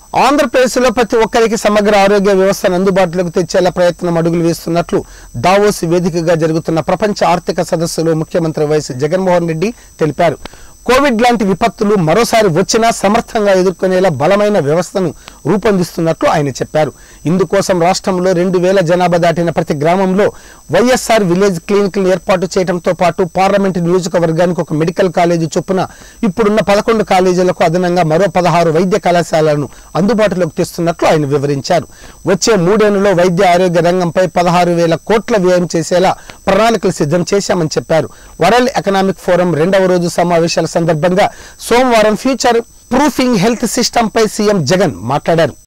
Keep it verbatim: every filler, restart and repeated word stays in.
ఆంధ్రప్రదేశ్లో ప్రతి ఒక్కరికి సమగ్ర ఆరోగ్య వ్యవస్థను అందుబాటులోకి తెచ్చేలా ప్రయత్నం అడుగులు వేస్తున్నట్లు దావోస్ వేదికగా జరుగుతున్న ప్రపంచ ఆర్థిక సదస్సులో ముఖ్యమంత్రి వైఎస్ జగన్మోహన్ రెడ్డి తెలిపారు. కోవిడ్ లాంటి విపత్తులు మరోసారి వచ్చినా సమర్థంగా ఎదుర్కొనేలా బలమైన వ్యవస్థను రూపొందిస్తున్నట్లు ఆయన చెప్పారు. ఇందుకోసం రాష్ట్రంలో రెండు వేల జనాభా దాటిన ప్రతి గ్రామంలో వైఎస్ఆర్ విలేజ్ క్లినిక్లను ఏర్పాటు చేయడంతో పాటు పార్లమెంటు నియోజకవర్గానికి ఒక మెడికల్ కాలేజీ చొప్పున ఇప్పుడున్న పదకొండు కాలేజీలకు అదనంగా మరో పదహారు వైద్య కళాశాలలను అందుబాటులోకి తెస్తున్నట్లు ఆయన వివరించారు. వచ్చే మూడేళ్లలో వైద్య ఆరోగ్య రంగంపై పదహారు వేల కోట్ల వ్యయం చేసేలా ప్రణాళికలు సిద్ధం చేశామని చెప్పారు. వరల్డ్ ఎకనామిక్ ఫోరం రెండవ రోజు సమావేశాల సందర్భంగా సోమవారం ఫ్యూచర్ ప్రూఫింగ్ హెల్త్ సిస్టమ్ పై సీఎం జగన్ మాట్లాడారు.